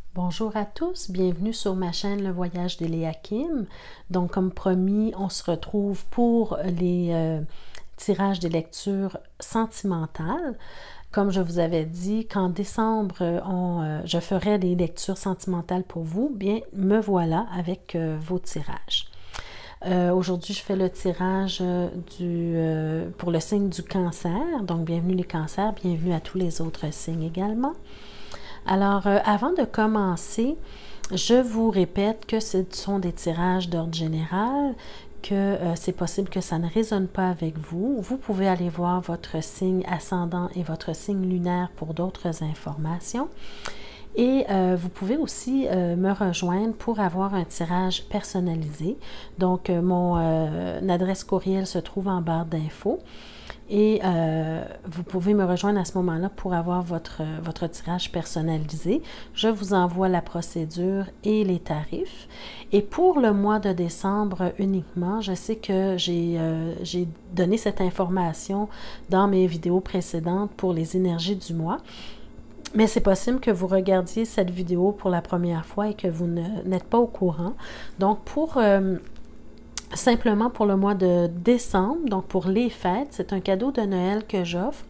Bonjour à tous, bienvenue sur ma chaîne Le Voyage d'Eliakim. Donc, comme promis, on se retrouve pour les tirages des lectures sentimentales. Comme je vous avais dit qu'en décembre, je ferai des lectures sentimentales pour vous, bien, me voilà avec vos tirages. Aujourd'hui, je fais le tirage pour le signe du cancer. Donc, bienvenue les cancers, bienvenue à tous les autres signes également. Alors, avant de commencer, je vous répète que ce sont des tirages d'ordre général, que c'est possible que ça ne résonne pas avec vous. Vous pouvez aller voir votre signe ascendant et votre signe lunaire pour d'autres informations. Et vous pouvez aussi me rejoindre pour avoir un tirage personnalisé. Donc, mon adresse courriel se trouve en barre d'infos. Et vous pouvez me rejoindre à ce moment-là pour avoir votre tirage personnalisé. Je vous envoie la procédure et les tarifs. Et pour le mois de décembre uniquement, je sais que j'ai donné cette information dans mes vidéos précédentes pour les énergies du mois. Mais c'est possible que vous regardiez cette vidéo pour la première fois et que vous n'êtes pas au courant. Donc, simplement pour le mois de décembre, donc pour les fêtes, c'est un cadeau de Noël que j'offre.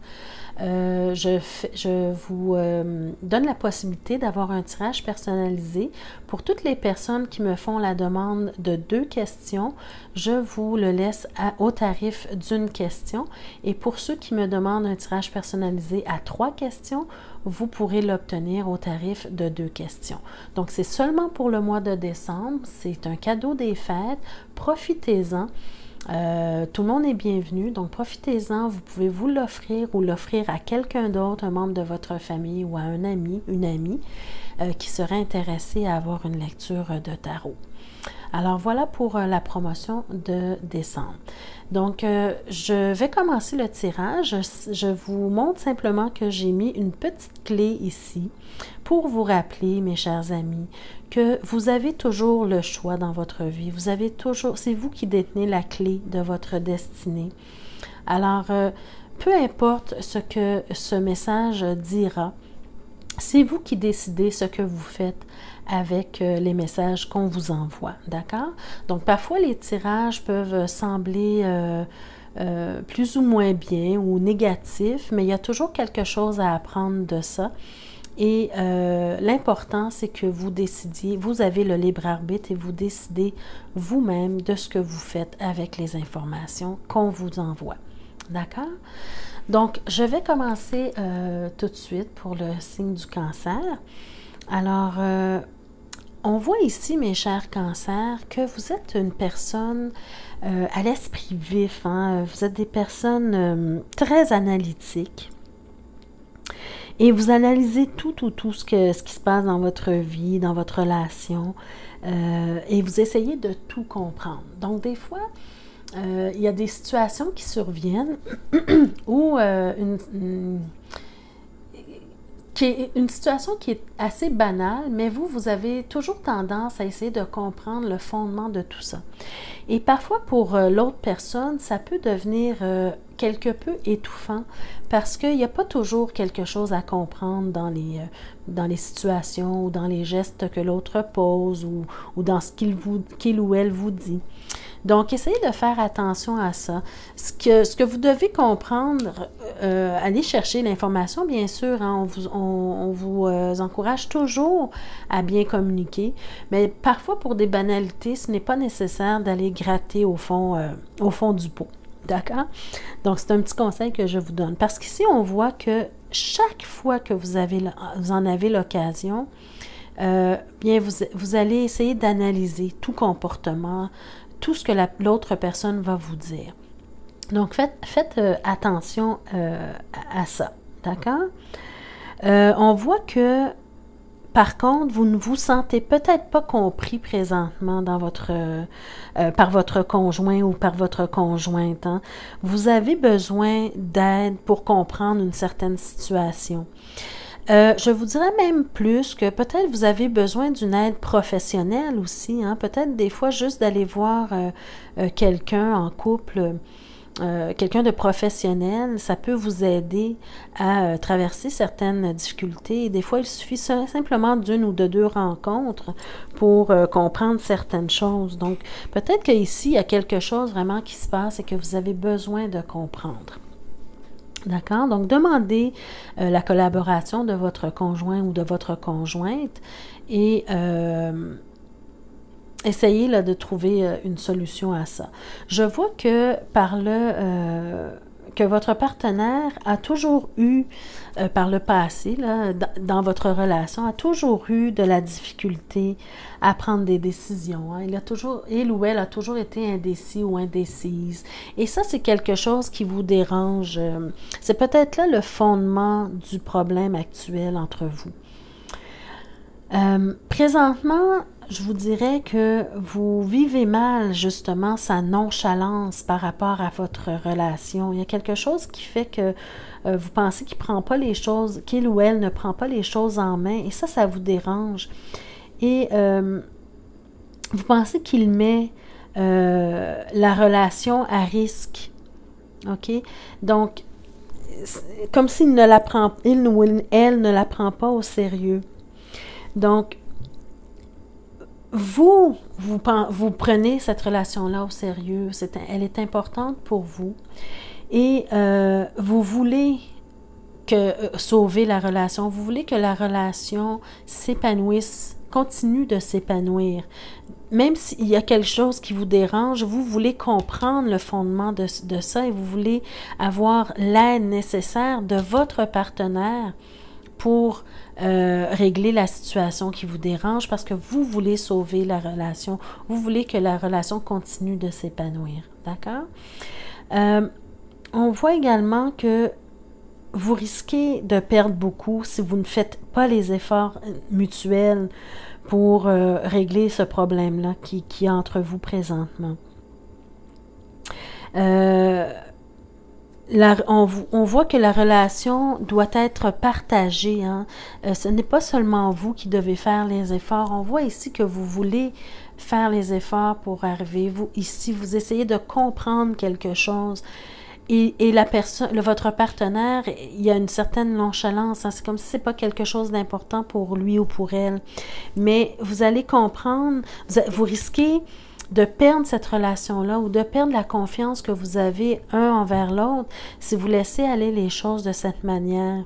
Je vous donne la possibilité d'avoir un tirage personnalisé. Pour toutes les personnes qui me font la demande de 2 questions, je vous le laisse au tarif d'une question. Et pour ceux qui me demandent un tirage personnalisé à 3 questions, vous pourrez l'obtenir au tarif de 2 questions. Donc, c'est seulement pour le mois de décembre. C'est un cadeau des fêtes. Profitez-en. Tout le monde est bienvenu, donc profitez-en, vous pouvez vous l'offrir ou l'offrir à quelqu'un d'autre, un membre de votre famille ou à un ami, une amie qui serait intéressé à avoir une lecture de tarot. Alors voilà pour la promotion de décembre. Donc je vais commencer le tirage. Je vous montre simplement que j'ai mis une petite clé ici pour vous rappeler, mes chers amis, que vous avez toujours le choix dans votre vie. Vous avez toujours, c'est vous qui détenez la clé de votre destinée. Alors, peu importe ce que ce message dira, c'est vous qui décidez ce que vous faites avec les messages qu'on vous envoie, d'accord? Donc, parfois, les tirages peuvent sembler plus ou moins bien ou négatifs, mais il y a toujours quelque chose à apprendre de ça. Et l'important, c'est que vous décidiez, vous avez le libre arbitre et vous décidez vous-même de ce que vous faites avec les informations qu'on vous envoie. D'accord? Donc, je vais commencer tout de suite pour le signe du cancer. Alors, on voit ici, mes chers cancers, que vous êtes une personne à l'esprit vif. Hein? Vous êtes des personnes très analytiques. Et vous analysez tout ce qui se passe dans votre vie, dans votre relation, et vous essayez de tout comprendre. Donc, des fois, il y a des situations qui surviennent où une situation qui est assez banale, mais vous avez toujours tendance à essayer de comprendre le fondement de tout ça. Et parfois, pour l'autre personne, ça peut devenir quelque peu étouffant parce qu'il n'y a pas toujours quelque chose à comprendre dans les situations ou dans les gestes que l'autre pose ou dans ce qu'il ou elle vous dit. Donc, essayez de faire attention à ça. Ce que vous devez comprendre, allez chercher l'information, bien sûr. Hein, on vous encourage toujours à bien communiquer, mais parfois, pour des banalités, ce n'est pas nécessaire d'aller gratter au fond du pot. D'accord? Donc, c'est un petit conseil que je vous donne. Parce qu'ici, on voit que chaque fois que vous en avez l'occasion, bien, vous allez essayer d'analyser tout comportement, tout ce que l'autre personne va vous dire. Donc, faites attention à ça, d'accord? On voit que, par contre, vous ne vous sentez peut-être pas compris présentement par votre conjoint ou par votre conjointe. Hein? Vous avez besoin d'aide pour comprendre une certaine situation. Je vous dirais même plus que peut-être vous avez besoin d'une aide professionnelle aussi. Hein? Peut-être des fois juste d'aller voir quelqu'un en couple quelqu'un de professionnel, ça peut vous aider à traverser certaines difficultés. Et des fois, il suffit simplement d'une ou de deux rencontres pour comprendre certaines choses. Donc, peut-être qu'ici, il y a quelque chose vraiment qui se passe et que vous avez besoin de comprendre. D'accord? Donc, demandez la collaboration de votre conjoint ou de votre conjointe et essayez là, de trouver une solution à ça. Je vois que que votre partenaire a toujours eu, par le passé, là, dans votre relation, a toujours eu de la difficulté à prendre des décisions. Hein. Il ou elle a toujours été indécis ou indécise. Et ça, c'est quelque chose qui vous dérange. C'est peut-être là le fondement du problème actuel entre vous. Présentement, je vous dirais que vous vivez mal justement sa nonchalance par rapport à votre relation. Il y a quelque chose qui fait que vous pensez qu'il prend pas les choses, qu'il ou elle ne prend pas les choses en main et ça vous dérange. Et vous pensez qu'il met la relation à risque. OK? Donc, comme s'il ne la prend, il ou elle ne la prend pas au sérieux. Donc, vous prenez cette relation-là au sérieux, elle est importante pour vous et vous voulez sauver la relation, vous voulez que la relation s'épanouisse, continue de s'épanouir. Même s'il y a quelque chose qui vous dérange, vous voulez comprendre le fondement de ça et vous voulez avoir l'aide nécessaire de votre partenaire pour régler la situation qui vous dérange parce que vous voulez sauver la relation. Vous voulez que la relation continue de s'épanouir. D'accord? On voit également que vous risquez de perdre beaucoup si vous ne faites pas les efforts mutuels pour régler ce problème-là qui est entre vous présentement. On voit que la relation doit être partagée. Hein? Ce n'est pas seulement vous qui devez faire les efforts. On voit ici que vous voulez faire les efforts pour arriver. Ici, vous essayez de comprendre quelque chose. Et votre partenaire, il y a une certaine nonchalance. Hein? C'est comme si ce n'est pas quelque chose d'important pour lui ou pour elle. Mais vous allez comprendre, vous risquez de perdre cette relation-là ou de perdre la confiance que vous avez un envers l'autre si vous laissez aller les choses de cette manière.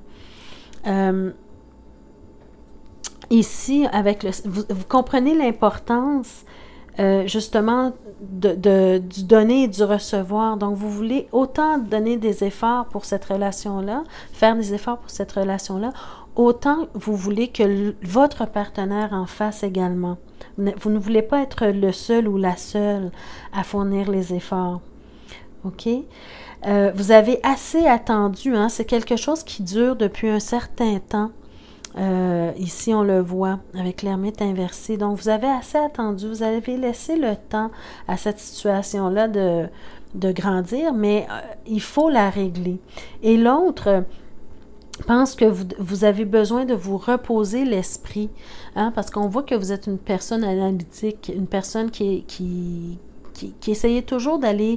Ici, vous comprenez l'importance justement du donner et du recevoir. Donc, vous voulez autant donner des efforts pour cette relation-là, faire des efforts pour cette relation-là, autant vous voulez que votre partenaire en fasse également. Vous ne voulez pas être le seul ou la seule à fournir les efforts. OK? Vous avez assez attendu, hein? C'est quelque chose qui dure depuis un certain temps. Ici, on le voit avec l'ermite inversé. Donc, vous avez assez attendu, vous avez laissé le temps à cette situation-là de grandir, mais il faut la régler. Et l'autre pense que vous avez besoin de vous reposer l'esprit, hein, parce qu'on voit que vous êtes une personne analytique, une personne qui essayait toujours d'aller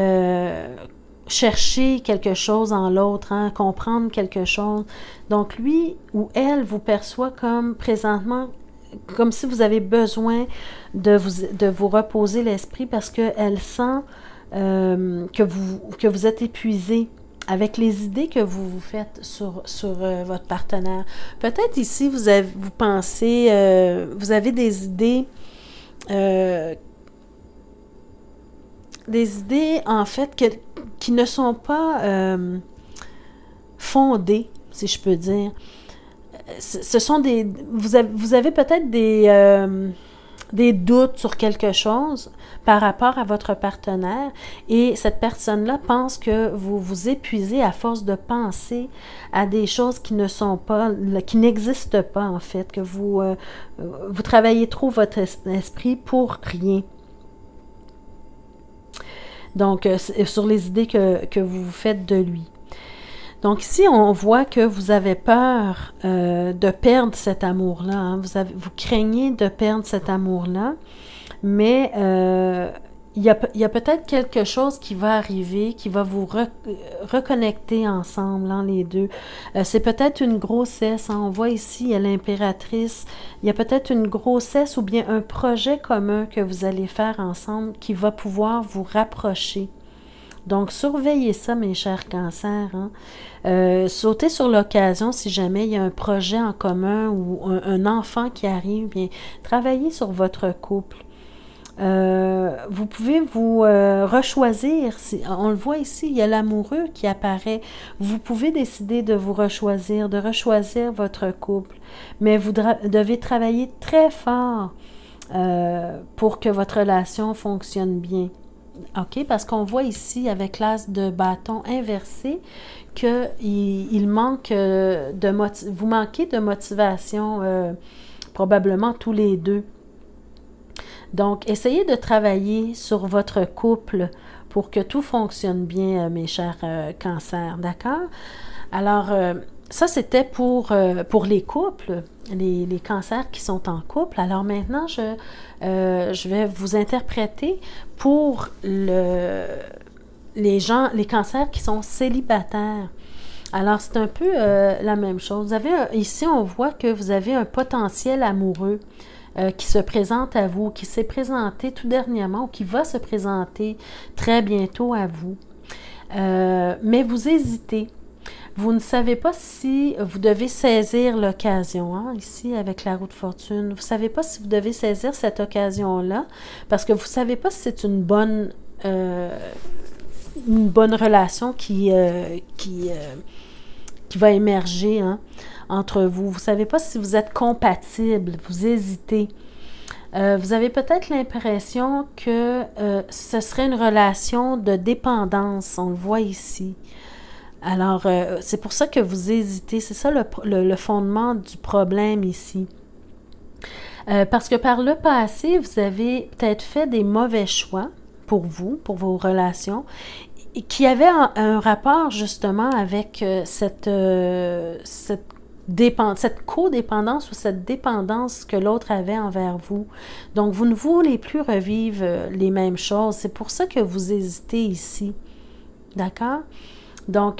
chercher quelque chose en l'autre, hein, comprendre quelque chose. Donc, lui ou elle vous perçoit comme présentement, comme si vous avez besoin de vous reposer l'esprit parce qu'elle sent que vous êtes épuisé avec les idées que vous vous faites sur votre partenaire. Peut-être ici, vous pensez, vous avez des idées en fait qui ne sont pas fondées, si je peux dire. Ce sont vous avez peut-être des doutes sur quelque chose par rapport à votre partenaire et cette personne-là pense que vous vous épuisez à force de penser à des choses qui ne sont pas, qui n'existent pas en fait, que vous travaillez trop votre esprit pour rien. Donc, sur les idées que vous vous faites de lui. Donc ici, on voit que vous avez peur de perdre cet amour-là. Hein. Vous craignez de perdre cet amour-là, mais il y a peut-être quelque chose qui va arriver, qui va vous reconnecter ensemble, hein, les deux. C'est peut-être une grossesse, hein, on voit ici, il y a l'impératrice. Il y a peut-être une grossesse ou bien un projet commun que vous allez faire ensemble qui va pouvoir vous rapprocher. Donc, surveillez ça, mes chers cancers. Hein. Sautez sur l'occasion si jamais il y a un projet en commun ou un enfant qui arrive. Bien, travaillez sur votre couple. Vous pouvez vous rechoisir. On le voit ici, il y a l'amoureux qui apparaît. Vous pouvez décider de vous rechoisir, de rechoisir votre couple. Mais vous devez travailler très fort pour que votre relation fonctionne bien. OK? Parce qu'on voit ici, avec l'as de bâton inversé, qu'il manque vous manquez de motivation, probablement tous les deux. Donc, essayez de travailler sur votre couple pour que tout fonctionne bien, mes chers cancers, d'accord? Alors, ça, c'était pour les couples, les cancers qui sont en couple. Alors maintenant, je vais vous interpréter pour les cancers qui sont célibataires. Alors, c'est un peu la même chose. Ici, on voit que vous avez un potentiel amoureux qui se présente à vous, qui s'est présenté tout dernièrement ou qui va se présenter très bientôt à vous. Mais vous hésitez. Vous ne savez pas si vous devez saisir l'occasion, hein, ici avec la roue de fortune. Vous ne savez pas si vous devez saisir cette occasion-là parce que vous ne savez pas si c'est une bonne relation qui va émerger, hein, entre vous. Vous ne savez pas si vous êtes compatibles, vous hésitez. Vous avez peut-être l'impression que ce serait une relation de dépendance, on le voit ici. Alors, c'est pour ça que vous hésitez. C'est ça le fondement du problème ici. Parce que par le passé, vous avez peut-être fait des mauvais choix pour vous, pour vos relations, qui avaient un rapport justement avec cette codépendance ou cette dépendance que l'autre avait envers vous. Donc, vous ne voulez plus revivre les mêmes choses. C'est pour ça que vous hésitez ici. D'accord? Donc,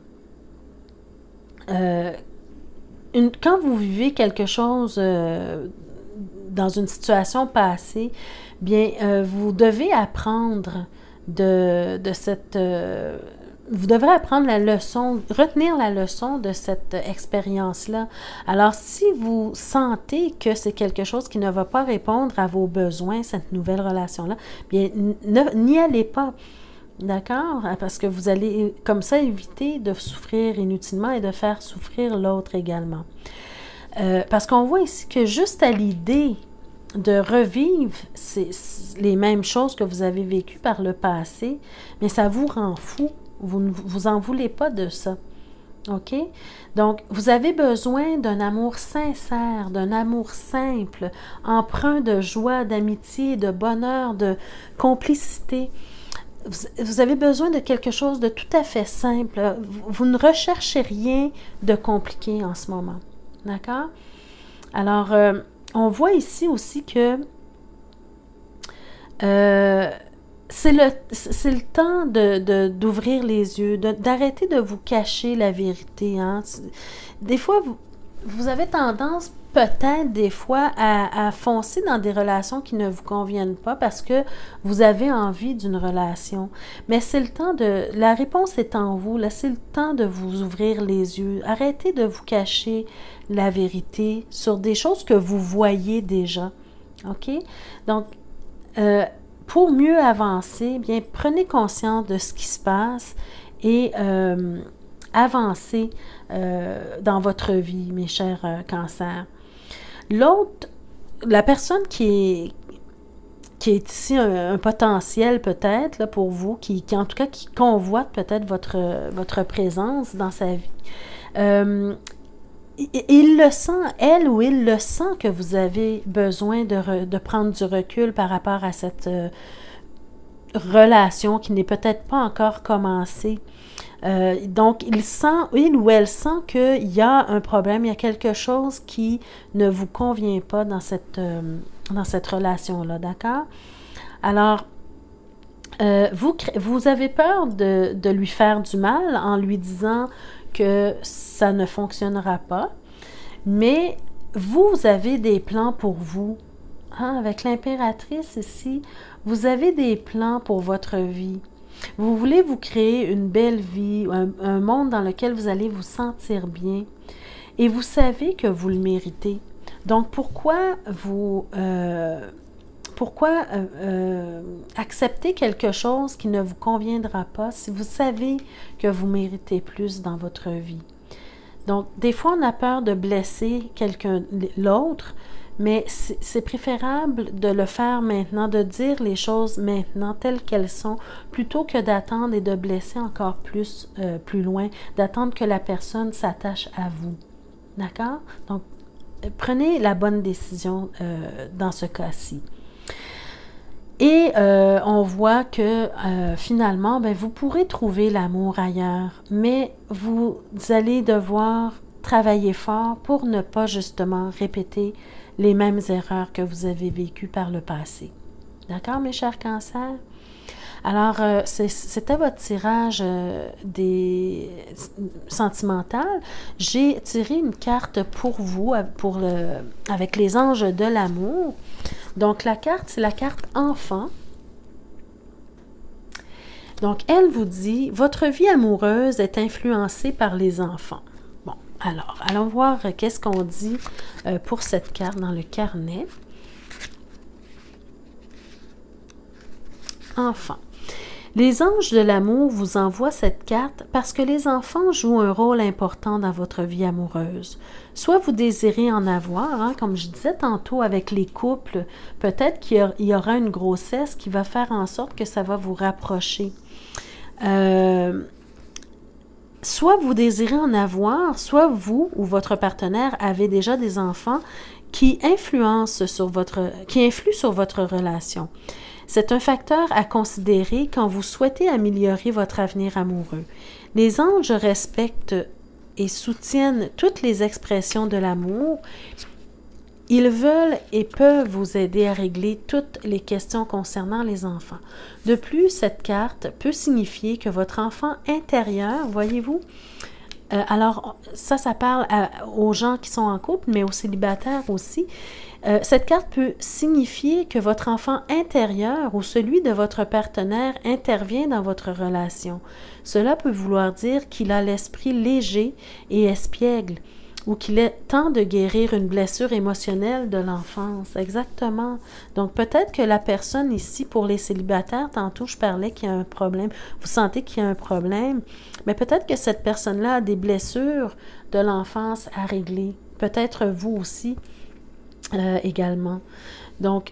quand vous vivez quelque chose dans une situation passée, bien, vous devez apprendre de cette... vous devrez apprendre la leçon, retenir la leçon de cette expérience-là. Alors, si vous sentez que c'est quelque chose qui ne va pas répondre à vos besoins, cette nouvelle relation-là, bien, n'y allez pas. D'accord? Parce que vous allez comme ça éviter de souffrir inutilement et de faire souffrir l'autre également. Parce qu'on voit ici que juste à l'idée de revivre les mêmes choses que vous avez vécues par le passé, mais ça vous rend fou. Vous ne vous en voulez pas de ça. OK? Donc, vous avez besoin d'un amour sincère, d'un amour simple, empreint de joie, d'amitié, de bonheur, de complicité. Vous avez besoin de quelque chose de tout à fait simple. Vous ne recherchez rien de compliqué en ce moment. D'accord? Alors, on voit ici aussi que c'est le temps d'ouvrir les yeux, d'arrêter de vous cacher la vérité. Hein? Des fois, vous avez tendance peut-être des fois à foncer dans des relations qui ne vous conviennent pas parce que vous avez envie d'une relation. Mais c'est le temps la réponse est en vous. Là, c'est le temps de vous ouvrir les yeux. Arrêtez de vous cacher la vérité sur des choses que vous voyez déjà. OK? Donc, pour mieux avancer, bien, prenez conscience de ce qui se passe et avancez dans votre vie, mes chers cancers. La personne qui est ici un potentiel peut-être là, pour vous, qui en tout cas qui convoite peut-être votre présence dans sa vie, il le sent, elle ou il le sent que vous avez besoin de prendre du recul par rapport à cette relation qui n'est peut-être pas encore commencée. Donc, il ou elle sent qu'il y a un problème, il y a quelque chose qui ne vous convient pas dans cette relation-là, d'accord? Alors, Vous avez peur de lui faire du mal en lui disant que ça ne fonctionnera pas, mais vous avez des plans pour vous. Hein? Avec l'impératrice ici, vous avez des plans pour votre vie. Vous voulez vous créer une belle vie, un monde dans lequel vous allez vous sentir bien. Et vous savez que vous le méritez. Donc, pourquoi accepter quelque chose qui ne vous conviendra pas si vous savez que vous méritez plus dans votre vie? Donc, des fois, on a peur de blesser l'autre, mais c'est préférable de le faire maintenant, de dire les choses maintenant telles qu'elles sont, plutôt que d'attendre et de blesser encore plus loin, d'attendre que la personne s'attache à vous. D'accord? Donc, prenez la bonne décision dans ce cas-ci. Et on voit que finalement, vous pourrez trouver l'amour ailleurs, mais vous allez devoir travailler fort pour ne pas justement répéter les mêmes erreurs que vous avez vécues par le passé. D'accord, mes chers cancers? Alors, c'était votre tirage des sentimental. J'ai tiré une carte pour vous, avec les anges de l'amour. Donc, la carte, c'est la carte enfant. Donc, elle vous dit, votre vie amoureuse est influencée par les enfants. Bon, alors, allons voir qu'est-ce qu'on dit pour cette carte dans le carnet. Enfant. Les anges de l'amour vous envoient cette carte parce que les enfants jouent un rôle important dans votre vie amoureuse. Soit vous désirez en avoir, comme je disais tantôt avec les couples, peut-être qu'il y aura une grossesse qui va faire en sorte que ça va vous rapprocher. Soit vous désirez en avoir, soit vous ou votre partenaire avez déjà des enfants qui influent sur votre relation. C'est un facteur à considérer quand vous souhaitez améliorer votre avenir amoureux. Les anges respectent et soutiennent toutes les expressions de l'amour. Ils veulent et peuvent vous aider à régler toutes les questions concernant les enfants. De plus, cette carte peut signifier que votre enfant intérieur, voyez-vous, alors ça parle aux gens qui sont en couple, mais aux célibataires aussi. Cette carte peut signifier que votre enfant intérieur ou celui de votre partenaire intervient dans votre relation. Cela peut vouloir dire qu'il a l'esprit léger et espiègle, ou qu'il est temps de guérir une blessure émotionnelle de l'enfance. Exactement. Donc, peut-être que la personne ici, pour les célibataires, tantôt je parlais qu'il y a un problème, vous sentez qu'il y a un problème, mais peut-être que cette personne-là a des blessures de l'enfance à régler. Peut-être vous aussi également. Donc,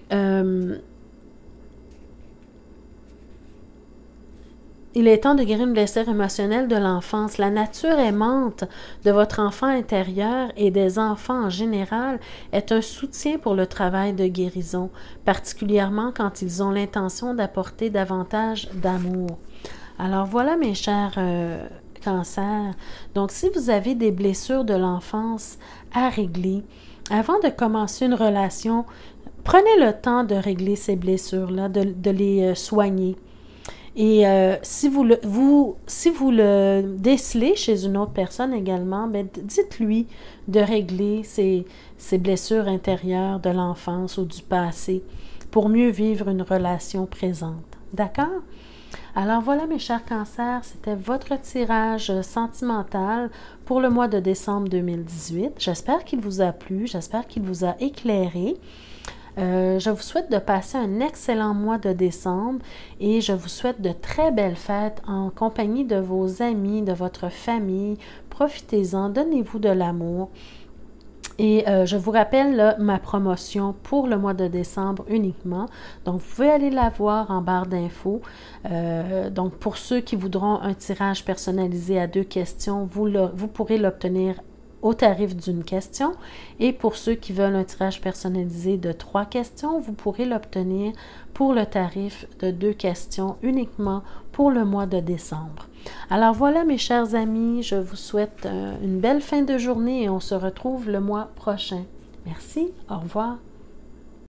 il est temps de guérir une blessure émotionnelle de l'enfance. La nature aimante de votre enfant intérieur et des enfants en général est un soutien pour le travail de guérison, particulièrement quand ils ont l'intention d'apporter davantage d'amour. Alors voilà, mes chers cancers. Donc, si vous avez des blessures de l'enfance à régler, avant de commencer une relation, prenez le temps de régler ces blessures-là, de les soigner. Et si vous le décelez chez une autre personne également, dites-lui de régler ces blessures intérieures de l'enfance ou du passé pour mieux vivre une relation présente. D'accord? Alors voilà, mes chers cancers, c'était votre tirage sentimental pour le mois de décembre 2018. J'espère qu'il vous a plu, j'espère qu'il vous a éclairé. Je vous souhaite de passer un excellent mois de décembre et je vous souhaite de très belles fêtes en compagnie de vos amis, de votre famille. Profitez-en, donnez-vous de l'amour. Et je vous rappelle là, ma promotion pour le mois de décembre uniquement. Donc, vous pouvez aller la voir en barre d'infos. Donc, pour ceux qui voudront un tirage personnalisé à 2 questions, vous pourrez l'obtenir au tarif d'une question. Et pour ceux qui veulent un tirage personnalisé de 3 questions, vous pourrez l'obtenir pour le tarif de 2 questions uniquement pour le mois de décembre. Alors voilà, mes chers amis, je vous souhaite une belle fin de journée et on se retrouve le mois prochain. Merci, au revoir.